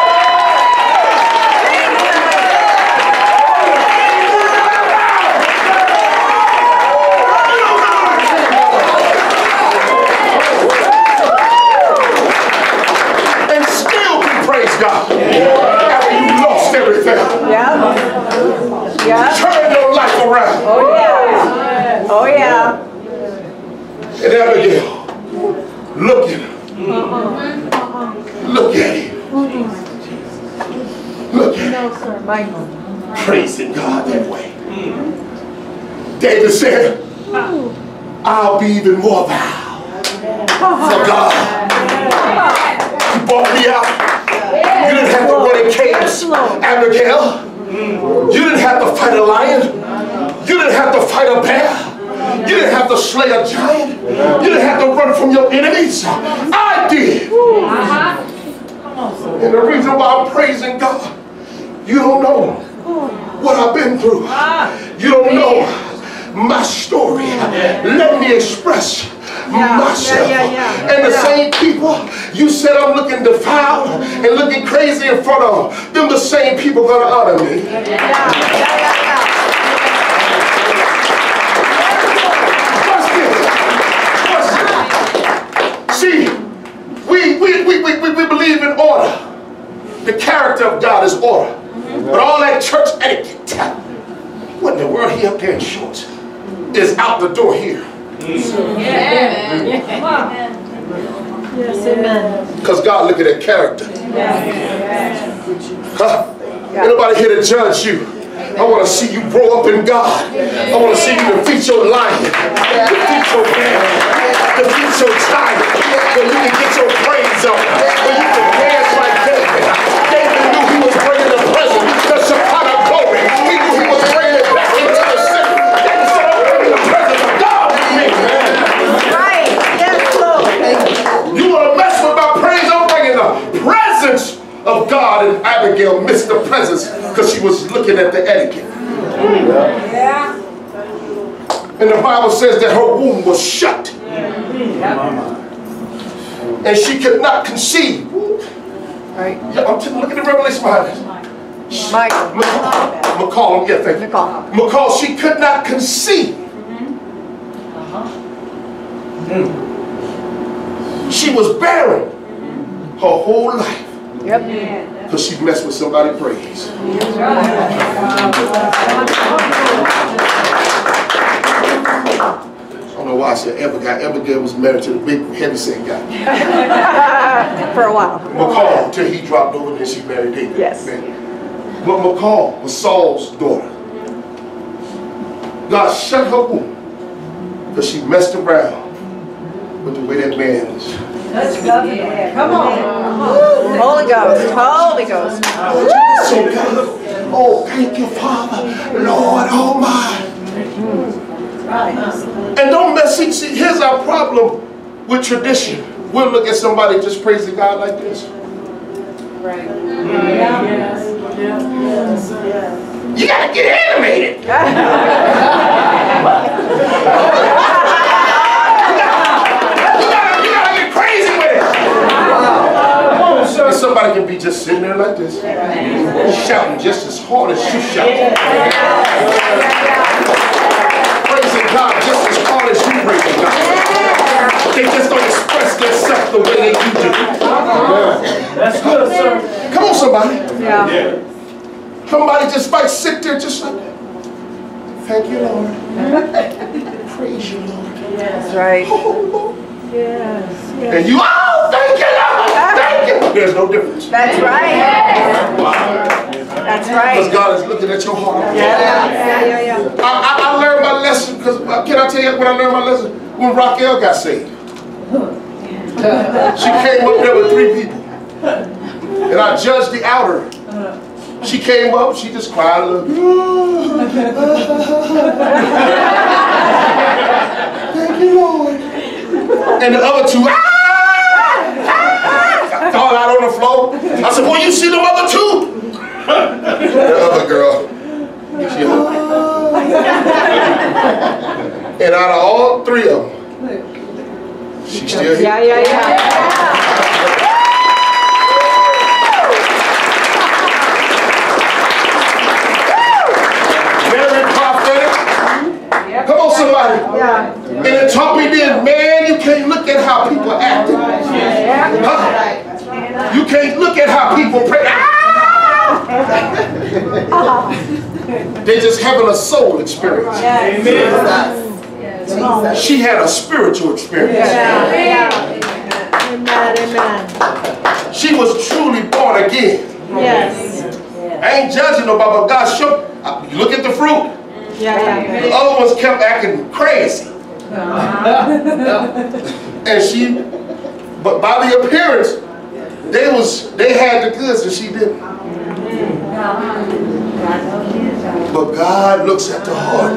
Oh, yeah. And Abigail, looking, look at him. Look at him. No, sir, Michael. Praising God that way. David said, I'll be even more vile for God. You brought me out. You didn't have to run in caves, Abigail. You didn't have to fight a lion. You didn't have to fight a bear. You didn't have to slay a giant. You didn't have to run from your enemies. I did. And the reason why I'm praising God, you don't know what I've been through. You don't know my story. Let me express myself. And the same people you said I'm looking defiled and looking crazy in front of, them the same people gonna honor me. See, we, we, we, we, we believe in order. The character of God is order. But all that church etiquette, what in the world he up there in shorts, is out the door here. Yes, amen. Because God look at that character. Huh? Ain't nobody here to judge you. I want to see you grow up in God. I want to see you defeat your lion, defeat your bear, defeat your giant, so you can get your praise up, so you can dance like David. David knew he was bringing the present, the Shekinah glory. He knew he was bringing it back into the city. David said, I'm bringing the presence of God with me. Right. Yes, Lord. You want to mess with my praise? I'm bringing the presence of God. And Abigail missed the presence because she was looking at the etiquette. Yeah. And the Bible says that her womb was shut. And she could not conceive. Right. Yeah, I'm t look at the revelation behind this. Michael. McCall, yeah, thank you. McCall. McCall, she could not conceive. She was barren her whole life. Yep. Because she messed with somebody's praise. I don't know why I said Abigail. Abigail was married to the big heavyset guy. For a while. McCall, till he dropped over, then she married David. Yes. But McCall was Saul's daughter. God shut her womb because she messed around with the way that man was. Come on. Holy Ghost. Holy Ghost. So God, oh, thank you, Father, Lord Almighty. And don't mess, see, see, here's our problem with tradition. We'll look at somebody just praising God like this. Right. Yes. Yes. Yes. You gotta get animated. you, gotta, you gotta get crazy with it. And somebody can be just sitting there like this, shouting just as hard as you shout. Praising God just as hard as you praising God. They just don't express themselves the way they do. That's good, sir. Come on, somebody. Yeah. Somebody just might sit there just like that. Thank you, Lord. Praise you, Lord. That's right. Oh, Lord. Yes. Yes. And you, oh, thank you, Lord. Thank you. There's no difference. That's right. That's right. Because God is looking at your heart. Yeah, yeah, yeah, yeah. I, I, I learned my lesson, because can I tell you when I learned my lesson? When Raquel got saved. She came up there with three people. And I judged the outer. She came up, she just cried a little. Thank you, Lord. And the other two, ah, ah, fall out on the floor. I said, well, you see them other two? The other girl, she, and out of all three of them, she's still here. Yeah, yeah, yeah. Very prophetic. Come on, somebody. Yeah. And it taught me then, man, you can't look at how people act. Huh? You can't look at how people pray. Ah! They're just having a soul experience. Amen. Jesus. She had a spiritual experience. Yeah. Yeah. Amen, amen. She was truly born again. Yes. I ain't judging nobody, but God showed. You look at the fruit. Yeah, yeah. The other ones kept acting crazy. And she, but by the appearance, they was they had the goods and she didn't. But God looks at the heart.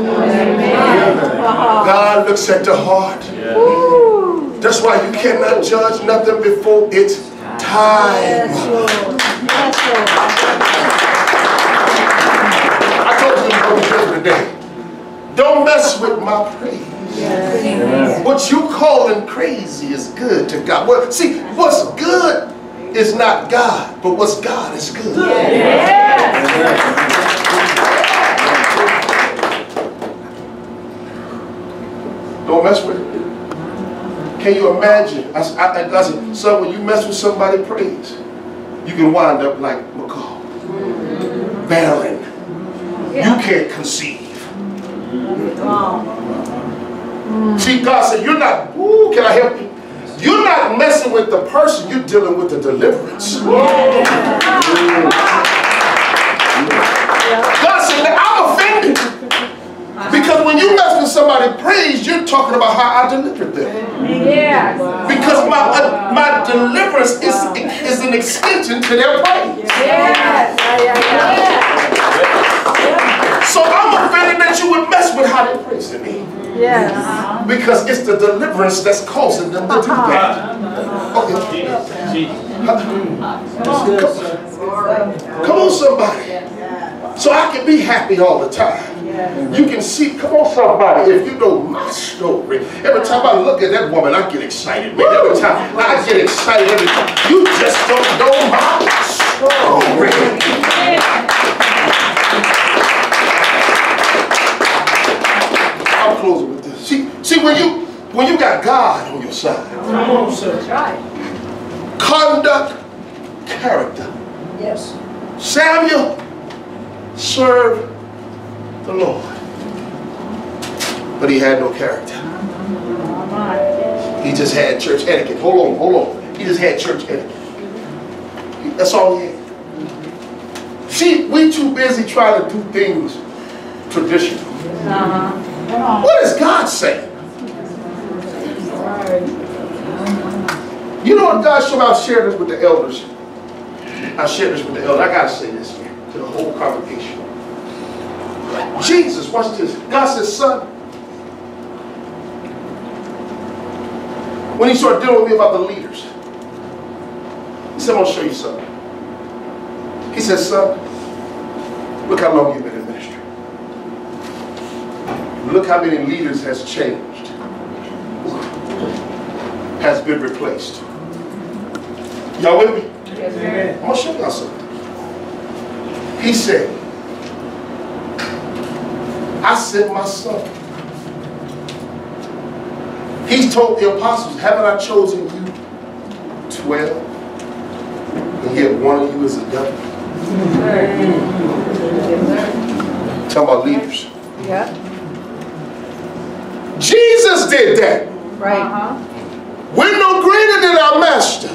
God looks at the heart. That's why you cannot judge nothing before it's time. I told you today, don't mess with my praise. What you calling crazy is good to God. Well, see, what's good is not God, but what's God is good. Don't mess with it. Can you imagine? I, I, I said, son, when you mess with somebody praise, you can wind up like McCall, barren. You can't conceive. See, God said, you're not, ooh, can I help you? You're not messing with the person, you're dealing with the deliverance. God said, I'm offended. Because when you mess with somebody praise, you're talking about how I delivered them. Yes. Because my uh, my deliverance is, is an extension to their praise. Yes. So I'm offended that you would mess with how they praise to me. Yes. Because it's the deliverance that's causing them to do that. Okay. Come, come on, somebody. So I can be happy all the time. You can see, come on, somebody, if you know my story. Every time I look at that woman, I get excited. Man, every time I get excited, every time. You just don't know my story. I'm closing with this. See, see when you when you got God on your side, That's right. conduct, character. Yes. Samuel served the Lord, but he had no character. He just had church etiquette. Hold on, hold on. He just had church etiquette. That's all he had. See, we too busy trying to do things traditional. Uh-huh. What does God say? You know what God showed me? I shared this with the elders. I shared this with the elders. I gotta say this here to the whole congregation. Jesus, watch this. God says, son, when he started dealing with me about the leaders, he said, I'm going to show you something. He said, son, look how long you've been in ministry. Look how many leaders has changed, has been replaced. Y'all with me? Yes, I'm going to show y'all something. He said, I sent my son. He told the apostles, haven't I chosen you twelve? And yet one of you is a devil. Talking about leaders. Yeah. Jesus did that. Right. Uh-huh. We're no greater than our master.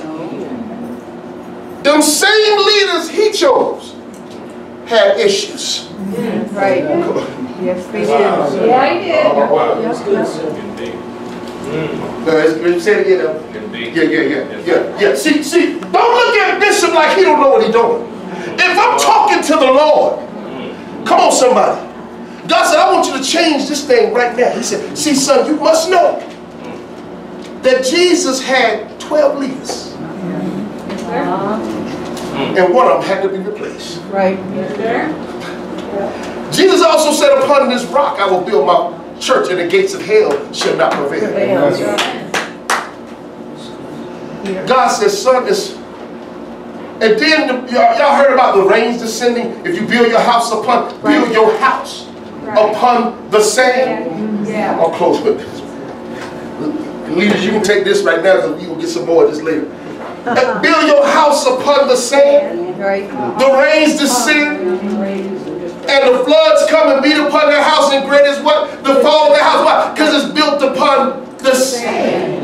Them same leaders he chose had issues. Right. Yes, they did. Yeah, he did. Oh, wow. Yes, yes. Uh, say it again. Yeah, yeah, yeah, yeah, yeah. See, see, don't look at Bishop like he don't know what he's doing. If I'm talking to the Lord, come on, somebody. God said, I want you to change this thing right now. He said, see, son, you must know that Jesus had twelve leaders. And one of them had to be replaced. Right. Yes, sir. Jesus also said, upon this rock I will build my church, and the gates of hell shall not prevail. God says, son, is, and then y'all heard about the rains descending. If you build your house upon, right. build your house right. upon the sand. Yeah. I'll close with this. Leaders, you can take this right now because you will get some more of this later. Uh-huh. Build your house upon the sand. Right. The rains descend. And the floods come and beat upon their house, and great is what? The fall of their house. Why? Because it's built stand.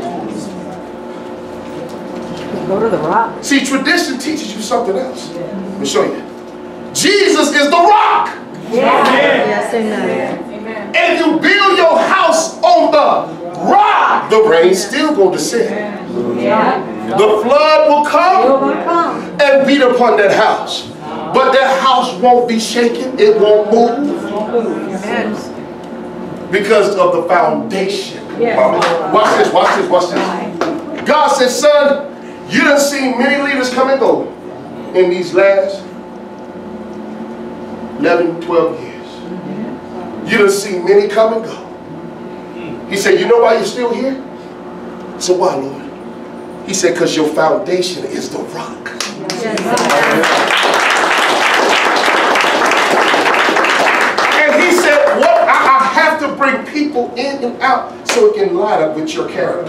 Go to the rock. See, tradition teaches you something else. Let me show you. Jesus is the rock. Yeah. Yes, amen. And if you build your house on the rock, the rain still going to descend. Yeah. The flood will come and beat upon that house. But that house won't be shaken. It won't move. Because of the foundation. Watch this, watch this, watch this. God said, son, you done seen many leaders come and go in these last eleven, twelve years. You done seen many come and go. He said, you know why you're still here? I said, why, Lord? He said, because your foundation is the rock. And he said, what? I, I have to bring people in and out so it can line up with your character.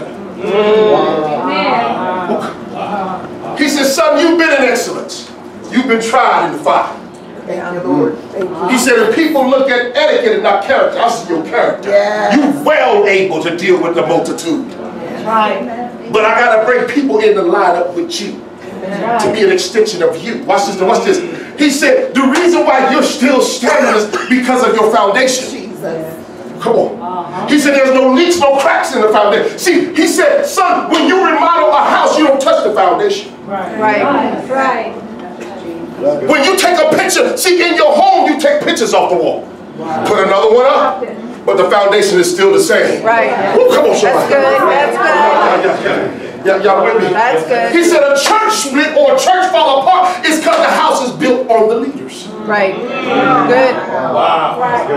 Amen. He said, son, you've been in excellence. You've been tried in the fire. Thank you, Lord. Thank you. He said, if people look at etiquette and not character, I see your character. Yes. You're well able to deal with the multitude. Right. But I got to bring people in to line up with you. Right. To be an extension of you. Watch this, watch this. He said, the reason why you're still standing is because of your foundation. Jesus. Come on. Uh-huh. He said there's no leaks, no cracks in the foundation. See, he said, son, when you remodel a house, you don't touch the foundation. Right. Right. Right. Right. When you take a picture, see, in your home, you take pictures off the wall. Wow. Put another one up, but the foundation is still the same. Right. Ooh, come on, somebody. That's good. That's good. Y'all with me? That's good. He said a church split or a church fall apart is because the house is built on the leaders. Right. Good. Wow.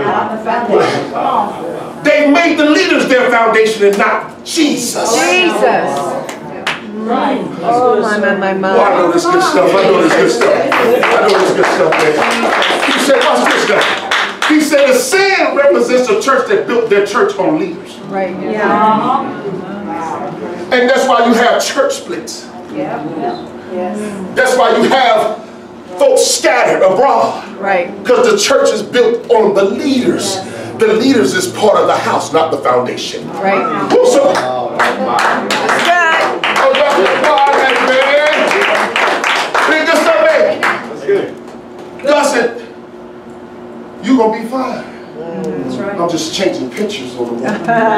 They made the leaders their foundation and not Jesus. Jesus. Right. Oh, my, my, my, my. Oh, I know this good stuff. I know this good stuff. I know this good stuff, man. He said, watch this guy. He said the sand represents a church that built their church on leaders. Right. Yeah. And that's why you have church splits. Yeah. Yes. That's why you have folks scattered abroad. Right. Because the church is built on the leaders. The leaders is part of the house, not the foundation. Right. Who's so? That's good. Oh, that's the part, man. Think this stuff, man. That's good. God said, you're going to be fine. That's right. I'm just changing pictures on the wall.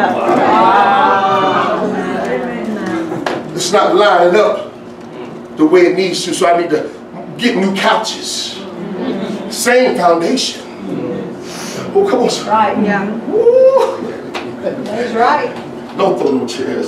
It's not lining up the way it needs to, so I need to get new couches. Same foundation. Oh, come on, sir. Right, yeah. Woo. That's right. Don't throw no chairs.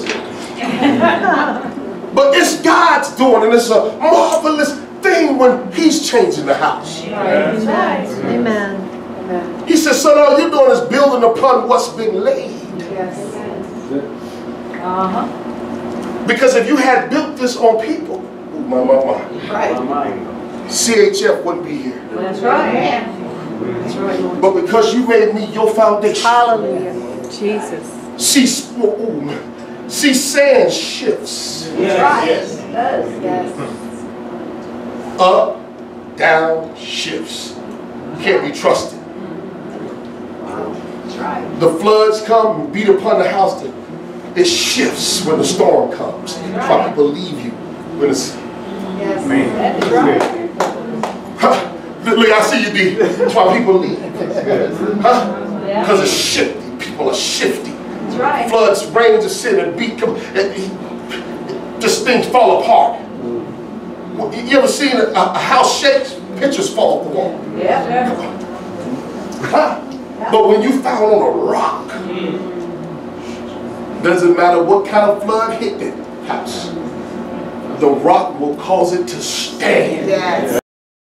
But it's God's doing, and it's a marvelous thing when He's changing the house. Right. Amen. Amen. He says, son, all you're doing is building upon what's been laid. Yes. Uh-huh. Because if you had built this on people, oh, my, my, my. Right. C H F wouldn't be here. That's right. That's right. But because you made me your foundation. Hallelujah. Jesus. See, ooh, see sand shifts. That's right. Yes. It does. Yes. Up, down, shifts. Can't be trusted. That's right. The floods come and beat upon the house. That it shifts when the storm comes. That's why people leave you when it's. Yes. That's right. Huh? Look, I see you, D. That's why people leave. Huh? Because it's shifty. People are shifty. That's right. Floods, rains, and sin and beat. Come, and just things fall apart. You ever seen a, a house shakes? Pictures fall off the wall. Yeah. Huh? But when you found on a rock, doesn't matter what kind of flood hit that house, the rock will cause it to stand. Yes.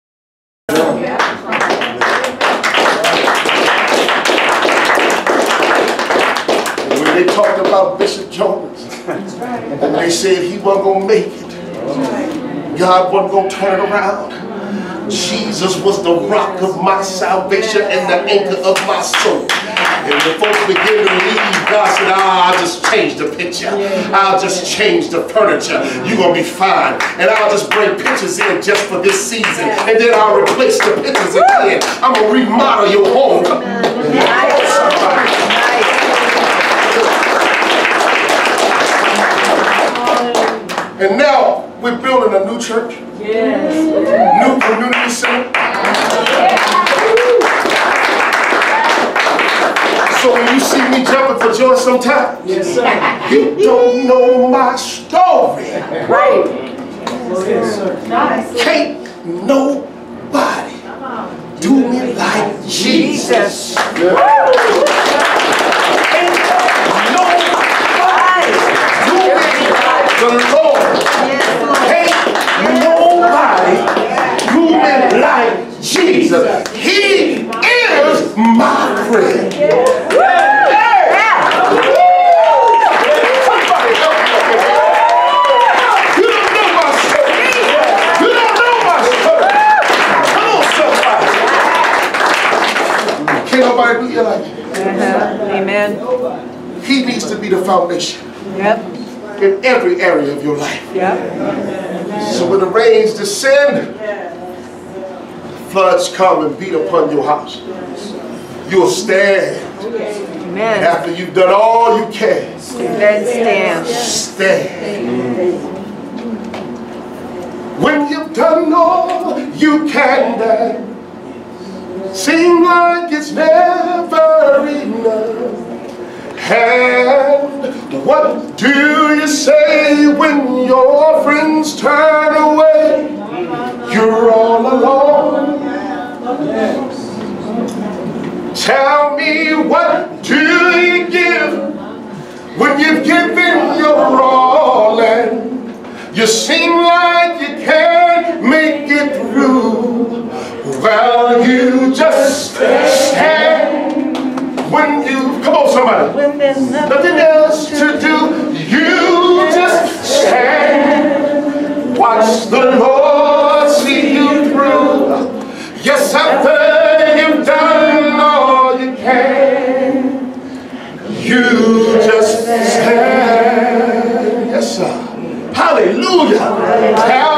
When they talked about Bishop Jones, and they said he wasn't going to make it, God wasn't going to turn it around. Jesus was the rock of my salvation and the anchor of my soul. And when folks begin to leave, God said, ah, I'll just change the picture. I'll just change the furniture. You're going to be fine. And I'll just bring pictures in just for this season. And then I'll replace the pictures again. I'm going to remodel your home. And now we're building a new church, Yes. new community center. So when you see me jumping for joy sometimes, Yes, sir. you don't know my story. Right. Yes, sir. Nice. Can't nobody do me like Jesus. Can't nobody do me like the Lord. Can't nobody do me like Jesus. He is my friend. Hey! Somebody help me up here. You don't know my story. You don't know my story. Come on, somebody. Can't nobody do you like you. Uh-huh. Amen. He needs to be the foundation Yep. in every area of your life. Yep. So when the rains descend, floods come and beat upon your house, you'll stand. Amen. After you've done all you can, Then stand. stand. When you've done all you can, then seem like it's never enough. And what do you say when your friends turn away? You're all alone. Tell me, what do you give when you've given your all and you seem like you can't make it through? Well, you just stand when you, come on somebody, nothing else to do, you just stand. Watch the Lord see you through. Yes, after you've done all you can, you just stand. Yes, sir. Hallelujah.